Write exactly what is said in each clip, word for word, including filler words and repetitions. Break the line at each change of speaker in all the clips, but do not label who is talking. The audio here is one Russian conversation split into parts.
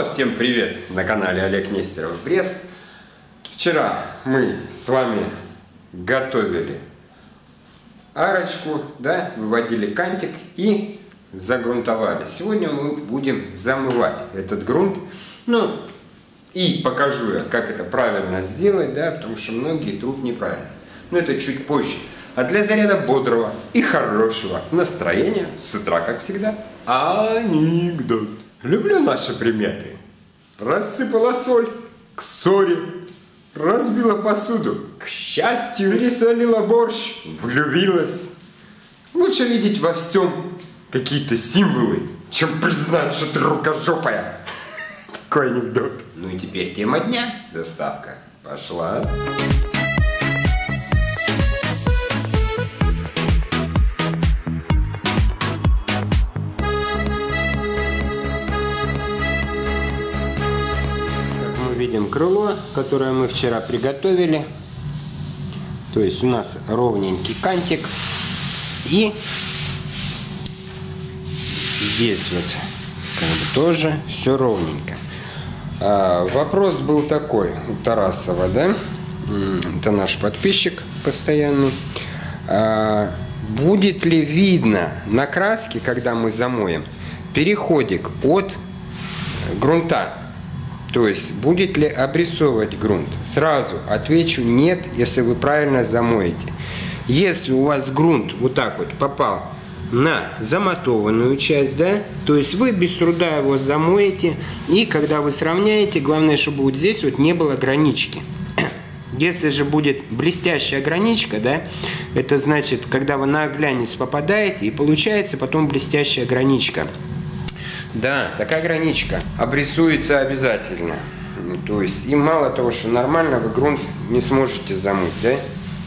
Снова всем привет на канале Олег Нестеров Брест. Вчера мы с вами готовили арочку, да, выводили кантик и загрунтовали. Сегодня мы будем замывать этот грунт. Ну, и покажу я, как это правильно сделать, да, потому что многие тут неправильно. Но это чуть позже. А для заряда бодрого и хорошего настроения с утра, как всегда, анекдот. Люблю наши приметы. Рассыпала соль к ссоре, разбила посуду к счастью, пересолила борщ, влюбилась. Лучше видеть во всем какие-то символы, чем признать, что ты рукожопая. Такой анекдот. Ну и теперь тема дня. Заставка пошла. Видим крыло, которое мы вчера приготовили. То есть у нас ровненький кантик. И здесь вот как бы тоже все ровненько. А, вопрос был такой у Тарасова, да? Это наш подписчик постоянный. А, будет ли видно на краске, когда мы замоем, переходик от грунта? То есть, будет ли обрисовывать грунт? Сразу отвечу нет, если вы правильно замоете. Если у вас грунт вот так вот попал на замотованную часть, да, то есть вы без труда его замоете, и когда вы сравняете, главное, чтобы вот здесь вот не было гранички. Если же будет блестящая граничка, да, это значит, когда вы на глянец попадаете, и получается потом блестящая граничка. Да, такая граничка обрисуется обязательно. То есть, и мало того, что нормально вы грунт не сможете замыть, да?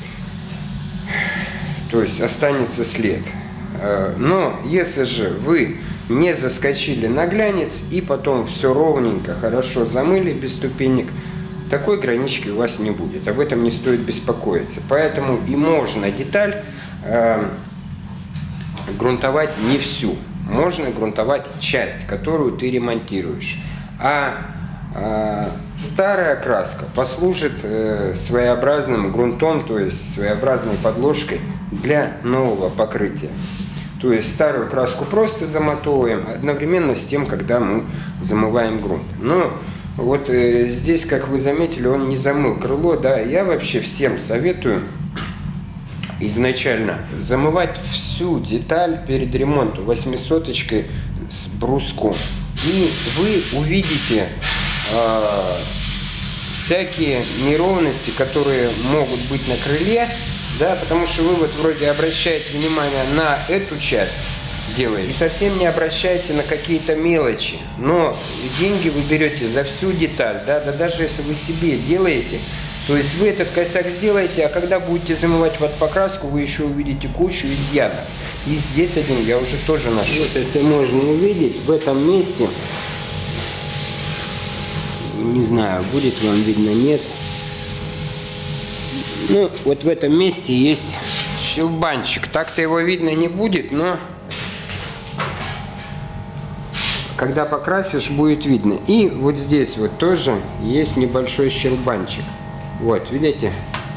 То есть, останется след. Но, если же вы не заскочили на глянец и потом все ровненько, хорошо замыли без ступенек, такой гранички у вас не будет. Об этом не стоит беспокоиться. Поэтому и можно деталь э, грунтовать не всю. Можно грунтовать часть, которую ты ремонтируешь. А, а старая краска послужит э, своеобразным грунтом, то есть своеобразной подложкой для нового покрытия. То есть старую краску просто замотовываем одновременно с тем, когда мы замываем грунт. Но вот э, здесь, как вы заметили, он не замыл крыло. Да? Я вообще всем советую изначально замывать всю деталь перед ремонтом восьмисоточкой с бруском. И вы увидите э, всякие неровности, которые могут быть на крыле, да, потому что вы вот вроде обращаете внимание на эту часть, делаете, и совсем не обращаете на какие-то мелочи. Но деньги вы берете за всю деталь, да, да даже если вы себе делаете, то есть вы этот косяк сделаете, а когда будете замывать под покраску, вы еще увидите кучу изъянов. И здесь один я уже тоже нашел. Вот если можно увидеть, в этом месте, не знаю, будет вам видно, нет. Ну, вот в этом месте есть щелбанчик. Так-то его видно не будет, но когда покрасишь, будет видно. И вот здесь вот тоже есть небольшой щелбанчик. Вот, видите?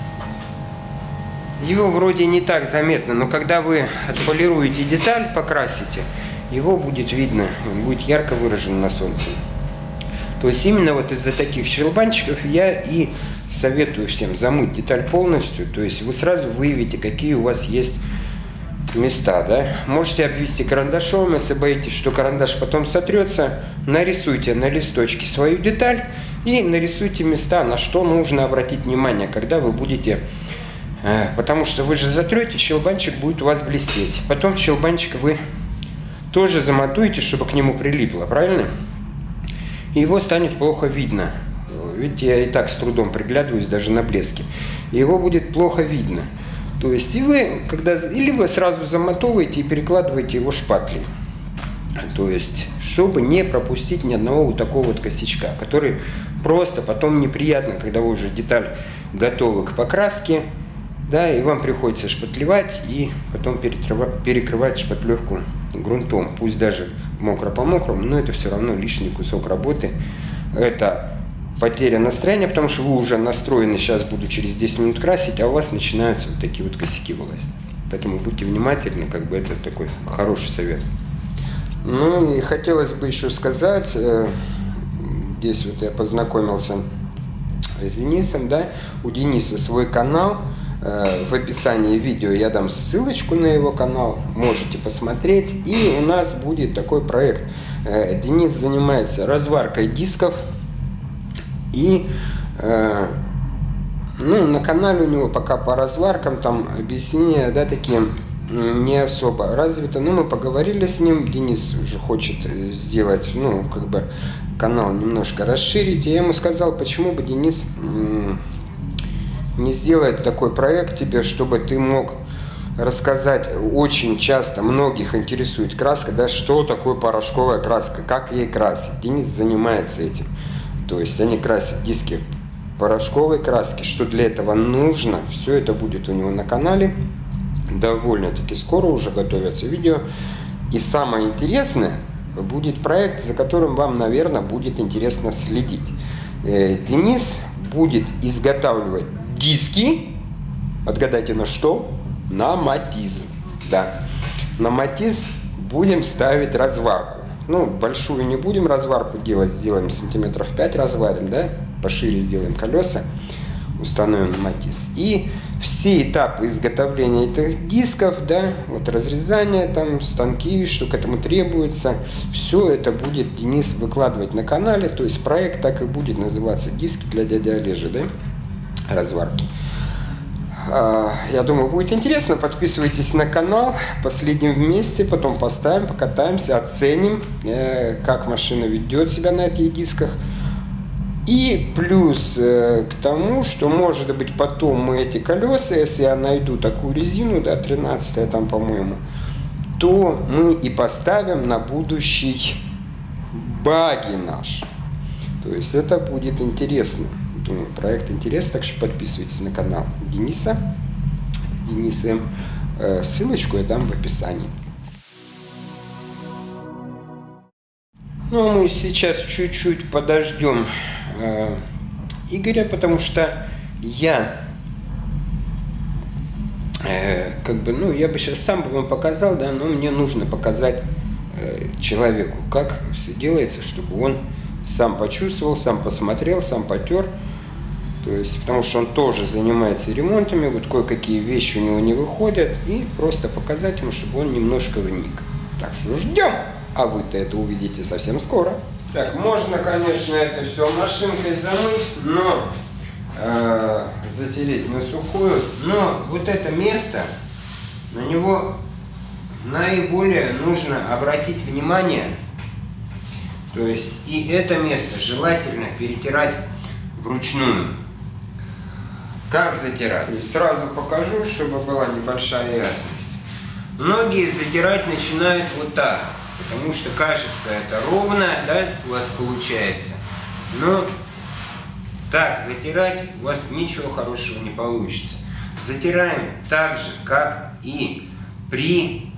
Его вроде не так заметно, но когда вы отполируете деталь, покрасите, его будет видно, он будет ярко выражен на солнце. То есть именно вот из-за таких щелбанчиков я и советую всем замыть деталь полностью. То есть вы сразу выявите, какие у вас есть места, да? Можете обвести карандашом, если боитесь, что карандаш потом сотрется, нарисуйте на листочке свою деталь и нарисуйте места, на что нужно обратить внимание, когда вы будете, э, потому что вы же затрете, щелбанчик будет у вас блестеть. Потом щелбанчик вы тоже замотуете, чтобы к нему прилипло, правильно? И его станет плохо видно. Видите, я и так с трудом приглядываюсь даже на блеске. Его будет плохо видно. То есть, и вы, когда, или вы сразу замотовываете и перекладываете его шпатлей. То есть, чтобы не пропустить ни одного вот такого вот косячка, который просто потом неприятно, когда вы уже деталь готовы к покраске, да, и вам приходится шпатлевать и потом перекрывать шпатлевку грунтом. Пусть даже мокро по мокрому, но это все равно лишний кусок работы. Это потеря настроения, потому что вы уже настроены, сейчас буду через десять минут красить, а у вас начинаются вот такие вот косяки вылазить. Поэтому будьте внимательны, как бы это такой хороший совет. Ну и хотелось бы еще сказать, здесь вот я познакомился с Денисом, да, у Дениса свой канал, в описании видео я дам ссылочку на его канал, можете посмотреть, и у нас будет такой проект. Денис занимается разваркой дисков, и ну, на канале у него пока по разваркам там объяснения, да, такие не особо развито, но мы поговорили с ним, Денис уже хочет сделать, ну, как бы канал немножко расширить, и я ему сказал, почему бы, Денис, не сделать такой проект тебе, чтобы ты мог рассказать, очень часто многих интересует краска, да, что такое порошковая краска, как ей красить. Денис занимается этим, то есть они красят диски порошковой краски, что для этого нужно, все это будет у него на канале, довольно-таки скоро уже готовятся видео. И самое интересное, будет проект, за которым вам, наверное, будет интересно следить. Денис будет изготавливать диски, отгадайте на что? На Матиз. Да, на Матиз будем ставить разварку. Ну, большую не будем разварку делать, сделаем сантиметров пять разварим, да, пошире сделаем колеса, установим на Матиз. И все этапы изготовления этих дисков, да, вот разрезание, там, станки, что к этому требуется, все это будет Денис выкладывать на канале, то есть проект так и будет называться «Диски для дяди Олежи», да, разварки. Я думаю, будет интересно. Подписывайтесь на канал. Последним вместе, потом поставим, покатаемся, оценим, как машина ведет себя на этих дисках. И плюс к тому, что, может быть, потом мы эти колеса, если я найду такую резину, да, тринадцатая там, по-моему, то мы и поставим на будущий багги наш. То есть это будет интересно. Проект интересный, так что подписывайтесь на канал Дениса. Дениса, ссылочку я дам в описании. Ну а мы сейчас чуть-чуть подождем э, Игоря, потому что я э, как бы, ну я бы сейчас сам бы вам показал, да, но мне нужно показать э, человеку, как все делается, чтобы он сам почувствовал, сам посмотрел, сам потер. То есть, потому что он тоже занимается ремонтами, вот кое-какие вещи у него не выходят, и просто показать ему, чтобы он немножко вник. Так что ждем, а вы-то это увидите совсем скоро. Так, можно, конечно, это все машинкой замыть, но э, затереть на сухую, но вот это место, на него наиболее нужно обратить внимание, то есть и это место желательно перетирать вручную. Как затирать? Сразу покажу, чтобы была небольшая ясность. Многие затирать начинают вот так, потому что кажется это ровно, да, у вас получается. Но так затирать у вас ничего хорошего не получится. Затираем так же, как и при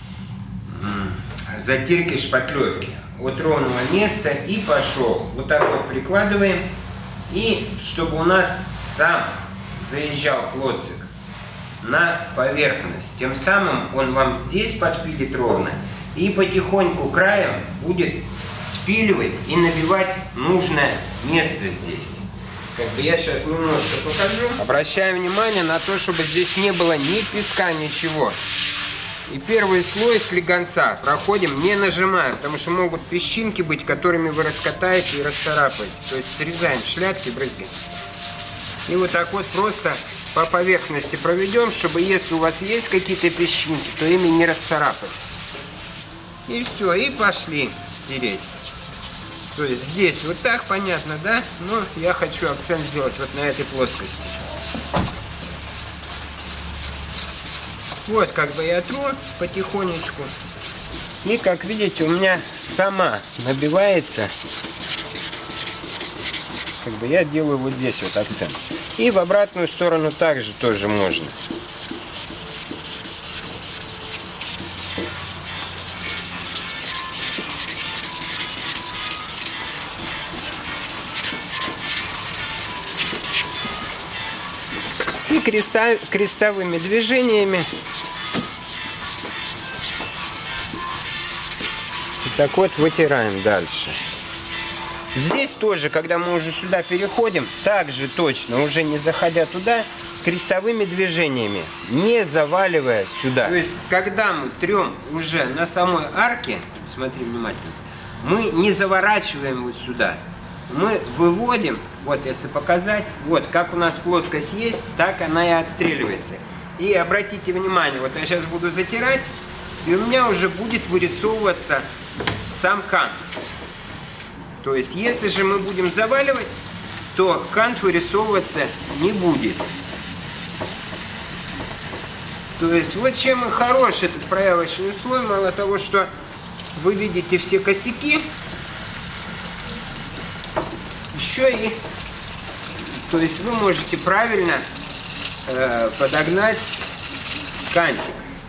затирке шпатлевки. От ровного места и пошел. Вот так вот прикладываем. И чтобы у нас сам заезжал клоцик на поверхность. Тем самым он вам здесь подпилит ровно и потихоньку краем будет спиливать и набивать нужное место здесь. Как бы я сейчас немножко покажу. Обращаем внимание на то, чтобы здесь не было ни песка, ничего. И первый слой слегонца проходим, не нажимая, потому что могут песчинки быть, которыми вы раскатаете и расцарапаете. То есть срезаем шляпки, брызги. И вот так вот просто по поверхности проведем, чтобы если у вас есть какие-то песчинки, то ими не расцарапать. И все, и пошли тереть. То есть здесь вот так, понятно, да? Но я хочу акцент сделать вот на этой плоскости. Вот как бы я тру потихонечку. И как видите, у меня сама набивается. Как бы я делаю вот здесь вот акцент. И в обратную сторону также тоже можно. И креста, крестовыми движениями и так вот вытираем дальше. Здесь тоже, когда мы уже сюда переходим, также точно, уже не заходя туда, крестовыми движениями, не заваливая сюда. То есть, когда мы трем уже на самой арке, смотри внимательно, мы не заворачиваем вот сюда. Мы выводим, вот если показать, вот как у нас плоскость есть, так она и отстреливается. И обратите внимание, вот я сейчас буду затирать, и у меня уже будет вырисовываться сам кант. То есть, если же мы будем заваливать, то кант вырисовываться не будет. То есть, вот чем и хорош этот проявочный слой, мало того, что вы видите все косяки, еще и, то есть, вы можете правильно э, подогнать кантик.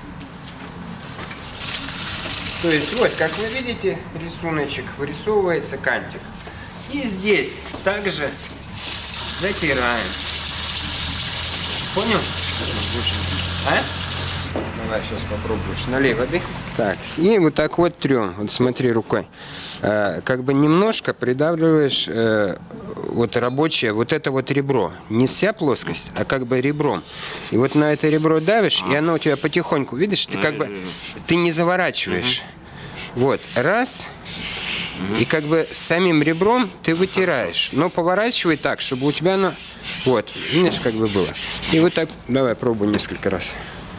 То есть, вот, как вы видите, рисуночек, вырисовывается кантик. И здесь также затираем. Понял? А? Давай сейчас попробуешь. Налей воды. Так, и вот так вот трем. Вот смотри рукой. Э, как бы немножко придавливаешь э, вот рабочее, вот это вот ребро. Не вся плоскость, а как бы ребром. И вот на это ребро давишь, и оно у тебя потихоньку, видишь, ты как бы, ты не заворачиваешь. Вот, раз. И как бы самим ребром ты вытираешь. Но поворачивай так, чтобы у тебя оно... Вот, видишь, как бы было. И вот так, давай, пробуй несколько раз.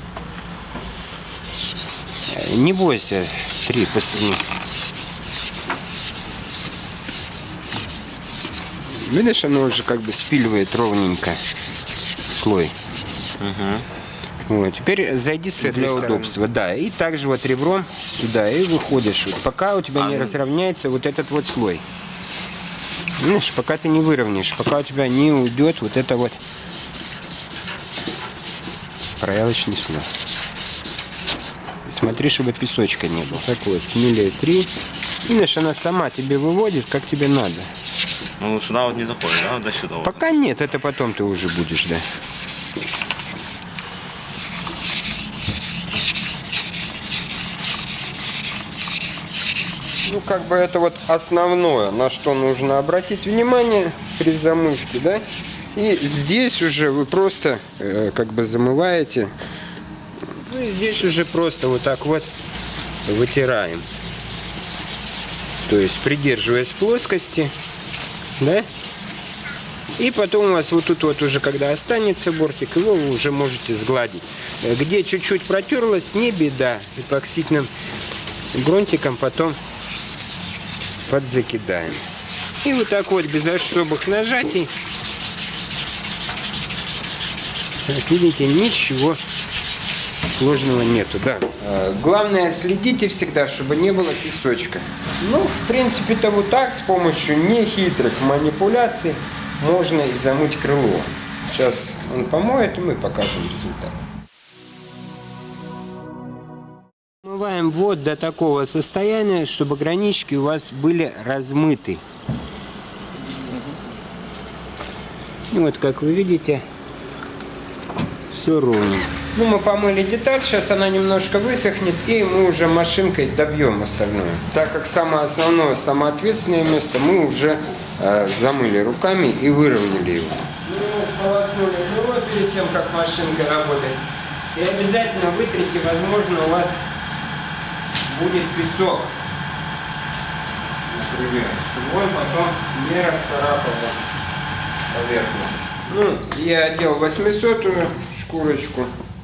Не бойся, три, последний. Видишь, оно уже как бы спиливает ровненько слой. Угу. Вот, теперь зайди с этой стороны. Для удобства, да. И также вот ребром сюда и выходишь. Вот, пока у тебя а не ну... разровняется вот этот вот слой. Видишь, пока ты не выровняешь, пока у тебя не уйдет вот это вот проявочный слой. Смотри, чтобы песочка не было. Так вот, смелее три. Видишь, она сама тебе выводит, как тебе надо.
Ну, сюда вот не заходит, да? До сюда.
Пока вот. Нет, это потом ты уже будешь, да. Ну, как бы это вот основное, на что нужно обратить внимание при замывке, да. И здесь уже вы просто э, как бы замываете. Ну, и здесь уже просто вот так вот вытираем. То есть придерживаясь плоскости, да. И потом у вас вот тут вот уже, когда останется бортик, его вы уже можете сгладить. Где чуть-чуть протерлось, не беда. Эпоксидным грунтиком потом подзакидаем. И вот так вот, без особых нажатий. Как видите, ничего сложного нету, да. Главное, следите всегда, чтобы не было песочка. Ну, в принципе-то вот так, с помощью нехитрых манипуляций, можно и замыть крыло. Сейчас он помоет, и мы покажем результат. Смываем вот до такого состояния, чтобы гранички у вас были размыты. И вот, как вы видите, все ровно. Ну, мы помыли деталь, сейчас она немножко высохнет, и мы уже машинкой добьем остальное. Так как самое основное, самое ответственное место мы уже э, замыли руками и выровняли его. Мы сполоснули его перед тем, как машинка работает. И обязательно вытрите, возможно, у вас будет песок, например, чтобы он потом не расцарапал поверхность. Ну, я одел восьмисотую шкурочку.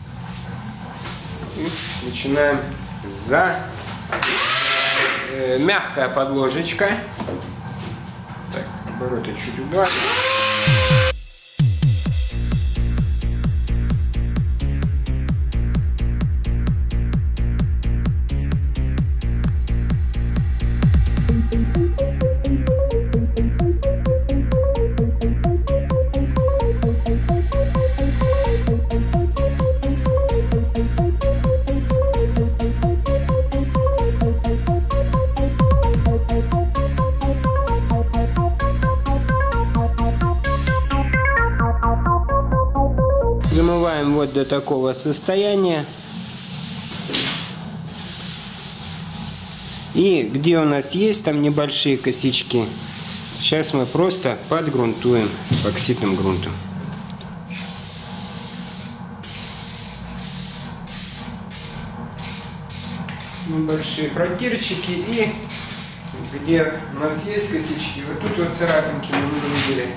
И начинаем за э, мягкая подложечка. Так, обороты чуть убавим. Нагреваем вот до такого состояния. И где у нас есть там небольшие косячки, сейчас мы просто подгрунтуем эпоксидным грунтом. Небольшие протирчики, и где у нас есть косячки, вот тут вот царапинки мы не видели.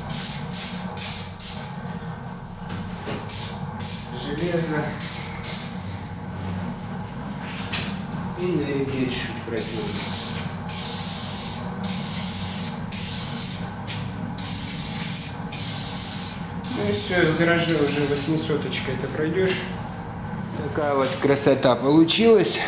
Железо. И на реке чуть протерли. Ну и все, в гараже уже восьмисоточкой это пройдешь. Такая вот красота получилась.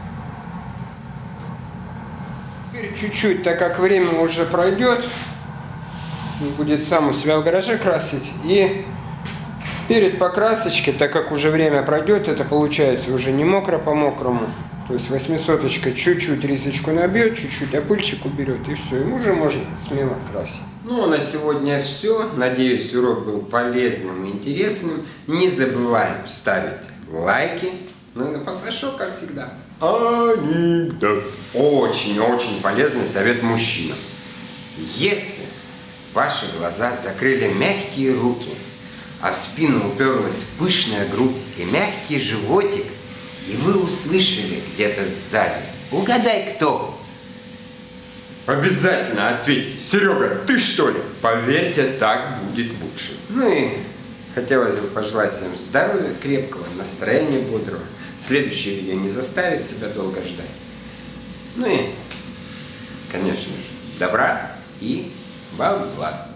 Теперь чуть-чуть, так как время уже пройдет, будет сам у себя в гараже красить. И перед покрасочкой, так как уже время пройдет, это получается уже не мокро по мокрому. То есть восьмисоточка чуть-чуть рисочку набьет, чуть-чуть опыльчик уберет, и все, и уже можно смело красить. Ну, на сегодня все. Надеюсь, урок был полезным и интересным. Не забываем ставить лайки. Ну и на пассажок, как всегда, анекдот. Очень-очень полезный совет мужчинам. Если ваши глаза закрыли мягкие руки, а в спину уперлась пышная грудь и мягкий животик, и вы услышали где-то сзади: угадай, кто? Обязательно ответьте: Серега, ты что ли? Поверьте, так будет лучше. Ну и хотелось бы пожелать всем здоровья, крепкого, настроения бодрого. Следующее видео не заставит себя долго ждать. Ну и, конечно же, добра и бабла.